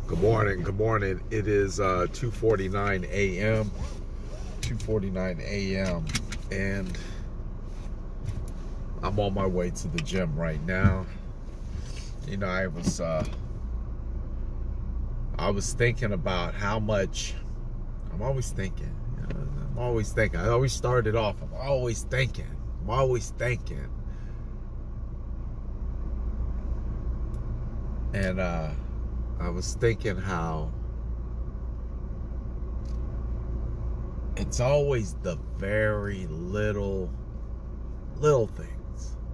Good morning. Good morning. It is 2:49 a.m. 2:49 a.m. and I'm on my way to the gym right now. You know, I was thinking about how much I'm always thinking. I always started off. I'm always thinking. And I was thinking how it's always the very little things.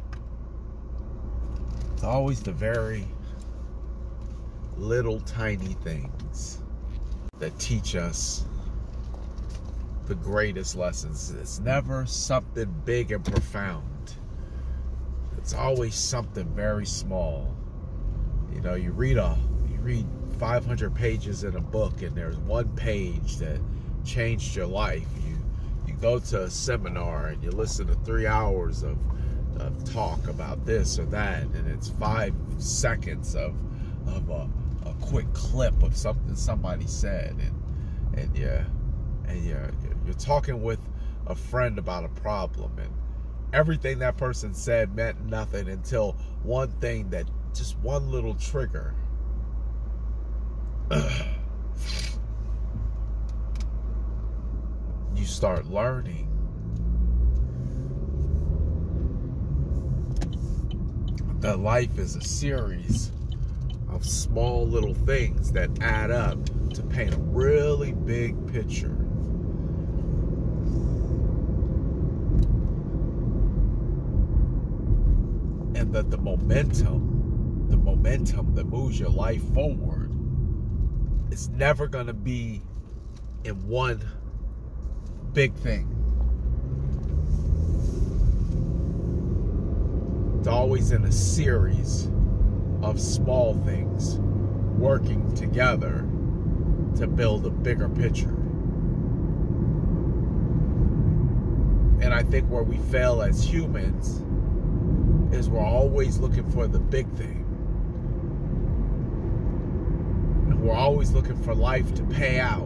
It's always the very little tiny things that teach us the greatest lessons. It's never something big and profound. It's always something very small. You know, you read 500 pages in a book and there's one page that changed your life. You go to a seminar and you listen to 3 hours of talk about this or that, and it's 5 seconds of a quick clip of something somebody said, and you're talking with a friend about a problem, and everything that person said meant nothing until one thing, that just one little trigger. You start learning that life is a series of small little things that add up to paint a really big picture. And that the momentum that moves your life forward is never going to be in one big thing. It's always in a series of small things working together to build a bigger picture. And I think where we fail as humans is we're always looking for the big thing. And we're always looking for life to pay out.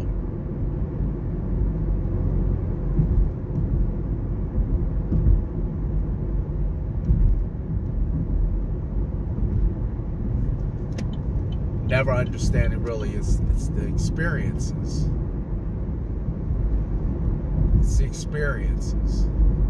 Never understanding really it's the experiences. It's the experiences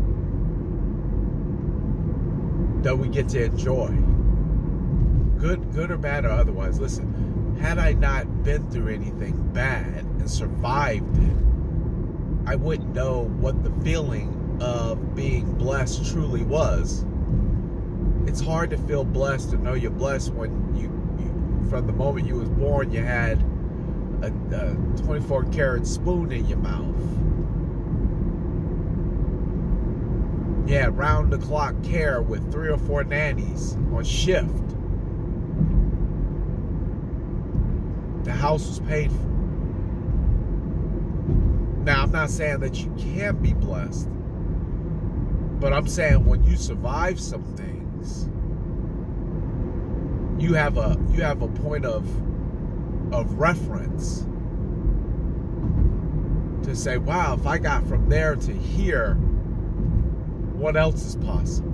that we get to enjoy, good or bad or otherwise. Listen, had I not been through anything bad and survived it, I wouldn't know what the feeling of being blessed truly was. It's hard to feel blessed, to know you're blessed, when you from the moment you was born, you had a 24-karat spoon in your mouth. You had round-the-clock care with 3 or 4 nannies on shift. The house was paid for. Now, I'm not saying that you can't be blessed, but I'm saying when you survive some things, you have a point of reference to say, wow, if I got from there to here, what else is possible?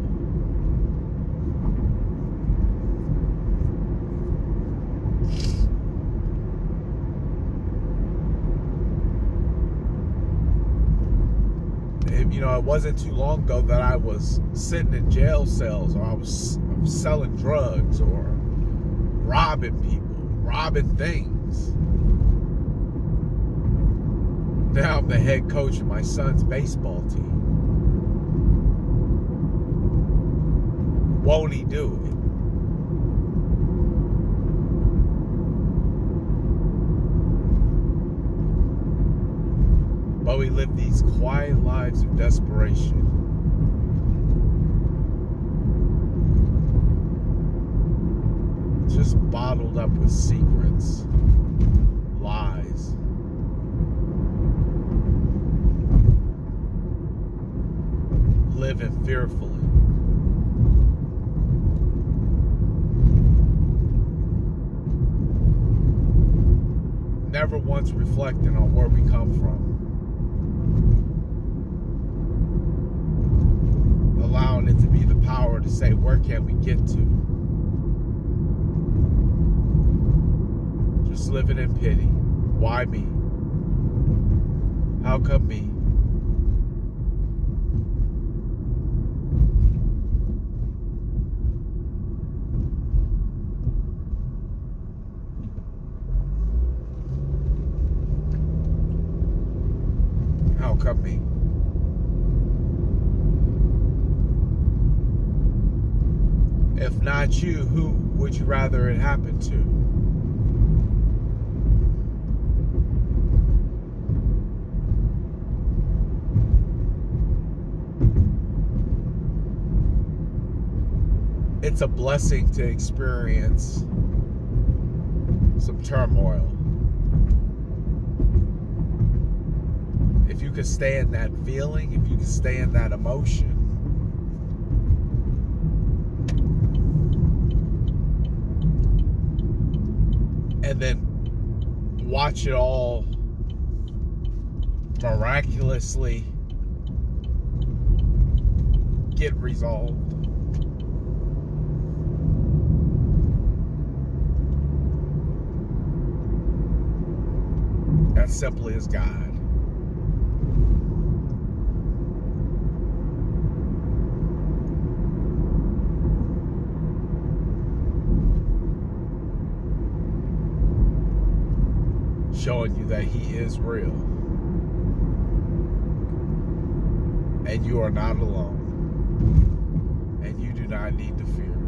And, you know, it wasn't too long ago that I was sitting in jail cells, or I was selling drugs, or robbing people, robbing things. Now I'm the head coach of my son's baseball team. Won't he do it? But we live these quiet lives of desperation. Just bottled up with secrets, lies. Living fearfully. never once reflecting on where we come from. Allowing it to be the power to say, where can we get to? Just living in pity. Why me? How come me? How come me? If not you, who would you rather it happen to? It's a blessing to experience some turmoil. If you can stay in that feeling, if you can stay in that emotion, and then watch it all miraculously get resolved. That simply is God. Showing you that He is real. And you are not alone. And you do not need to fear.